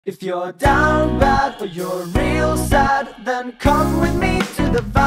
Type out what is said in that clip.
If you're down bad or you're real sad, then come with me to the